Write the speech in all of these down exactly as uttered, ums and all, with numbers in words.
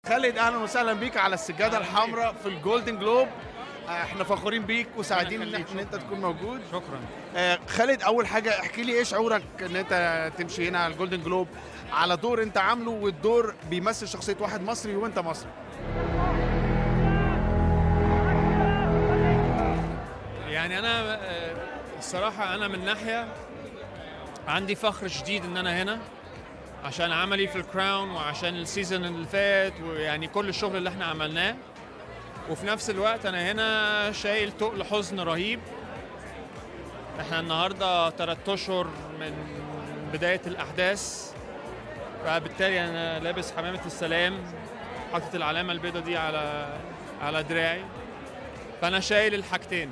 خالد اهلا وسهلا بيك على السجاده الحمراء في الجولدن جلوب. احنا فخورين بيك وسعيدين ان ان انت تكون موجود. شكرا. آه خالد، اول حاجه احكي لي ايه شعورك ان انت تمشي هنا على الجولدن جلوب على دور انت عامله، والدور بيمثل شخصيه واحد مصري وانت مصري. يعني انا الصراحه انا من ناحيه عندي فخر شديد ان انا هنا عشان عملي في الكراون وعشان السيزون اللي فات ويعني كل الشغل اللي احنا عملناه، وفي نفس الوقت انا هنا شايل تقل حزن رهيب. احنا النهارده ثلاث اشهر من بدايه الاحداث، فبالتالي انا لابس حمامه السلام، حاطط العلامه البيضاء دي على على دراعي، فانا شايل الحاجتين.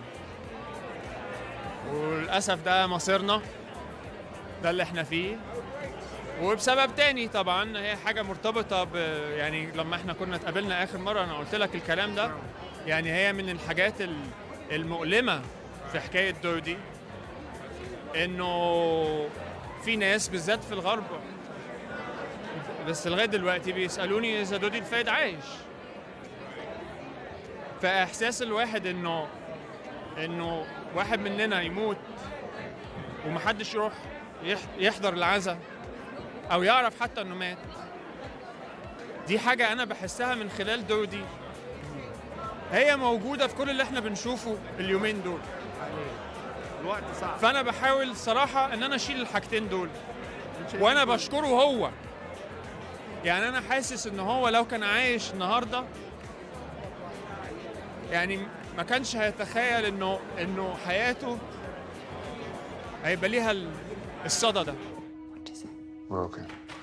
وللاسف ده مصيرنا، ده اللي احنا فيه. وبسبب تاني طبعا هي حاجه مرتبطه ب يعني لما احنا كنا اتقابلنا اخر مره انا قلت لك الكلام ده، يعني هي من الحاجات المؤلمه في حكايه دودي انه في ناس بالذات في الغرب بس لغايه دلوقتي بيسالوني اذا دودي الفايد عايش. فاحساس الواحد انه انه واحد مننا يموت ومحدش يروح يحضر العزاء او يعرف حتى انه مات، دي حاجه انا بحسها من خلال دودي هي موجوده في كل اللي احنا بنشوفه اليومين دول. الوقت صعب، فانا بحاول صراحه ان انا اشيل الحاجتين دول، وانا بشكره هو. يعني انا حاسس ان هو لو كان عايش النهارده يعني ما كانش هيتخيل انه انه حياته هيبقى ليها الصدى ده. اوكي.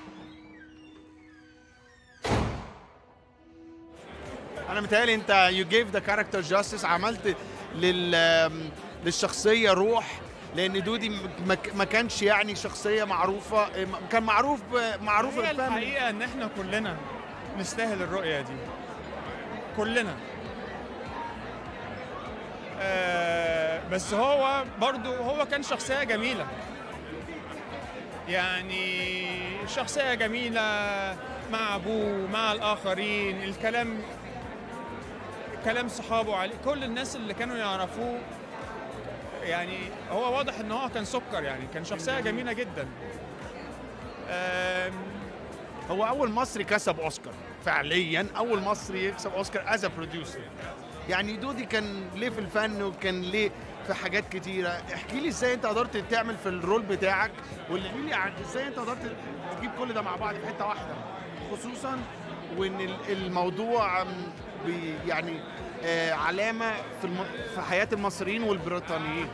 انا متهيألي انت you gave the character justice، عملت لل للشخصيه روح، لان دودي ما كانش يعني شخصيه معروفه، كان معروف معروف هي الحقيقه ان احنا كلنا نستاهل الرؤيه دي كلنا. آه بس هو برضو هو كان شخصيه جميله، يعني شخصيه جميله مع ابوه مع الاخرين، الكلام كلام صحابه عليه، كل الناس اللي كانوا يعرفوه. يعني هو واضح ان هو كان سكر، يعني كان شخصيه جميله جدا. هو اول مصري كسب اوسكار فعليا، اول مصري يكسب اوسكار از بروديوسر. يعني دودي كان ليه في الفن وكان ليه في حاجات كتيره. احكي لي ازاي انت قدرت تعمل في الرول بتاعك، واللي لي عن ازاي انت قدرت تجيب كل ده مع بعض في حته واحده، خصوصا وان الموضوع يعني آه علامه في الم... في حياه المصريين والبريطانيين.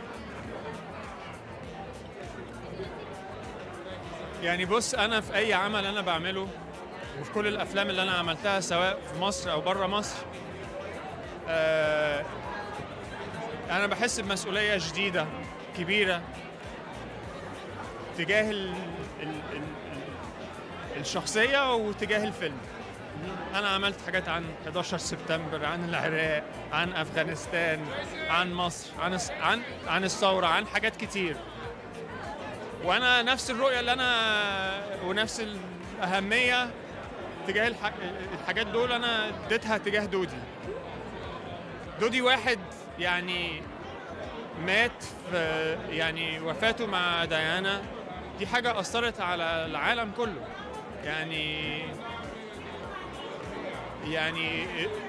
يعني بص، انا في اي عمل انا بعمله وفي كل الافلام اللي انا عملتها سواء في مصر او بره مصر، آه انا بحس بمسؤوليه جديده كبيره تجاه ال... ال... ال... الشخصيه وتجاه الفيلم. أنا عملت حاجات عن حداشر سبتمبر، عن العراق، عن أفغانستان، عن مصر، عن عن عن الثورة، عن حاجات كتير. وأنا نفس الرؤية اللي أنا ونفس الأهمية تجاه الح... الحاجات دول أنا اديتها تجاه دودي. دودي واحد يعني مات في يعني وفاته مع ديانا، دي حاجة أثرت على العالم كله. يعني يعني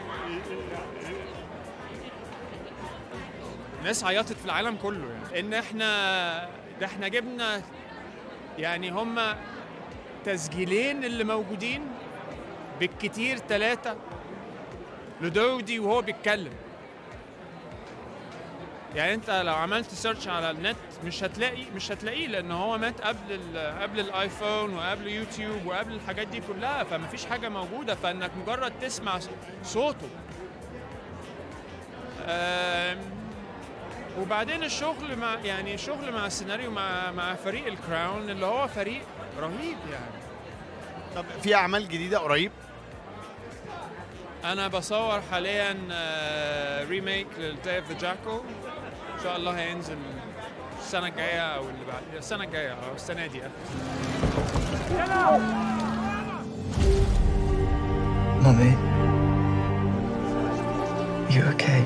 ناس عيطت في العالم كله، يعني ان احنا ده احنا جبنا يعني هما تسجيلين اللي موجودين بالكتير ثلاثة لدودي وهو بيتكلم. يعني انت لو عملت سيرش على النت مش هتلاقي مش هتلاقيه، لان هو مات قبل قبل الايفون وقبل يوتيوب وقبل الحاجات دي كلها، فمفيش حاجه موجوده، فانك مجرد تسمع صوته. وبعدين الشغل مع يعني الشغل مع السيناريو مع مع فريق الكراون اللي هو فريق رهيب يعني. طب في اعمال جديده قريب؟ انا بصور حاليا ريميك للداي اوف ذا جاكل، ان شاء الله هينزل السنه الجايه او اللي بعد السنه الجايه او السنه دي. Mommy, you okay?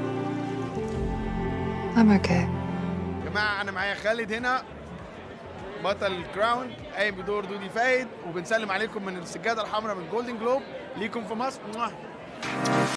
I'm okay. يا جماعه انا معايا خالد هنا بطل الكراون قايم بدور دودي فايد، وبنسلم عليكم من السجاده الحمراء من جولدن جلوب ليكم في مصر.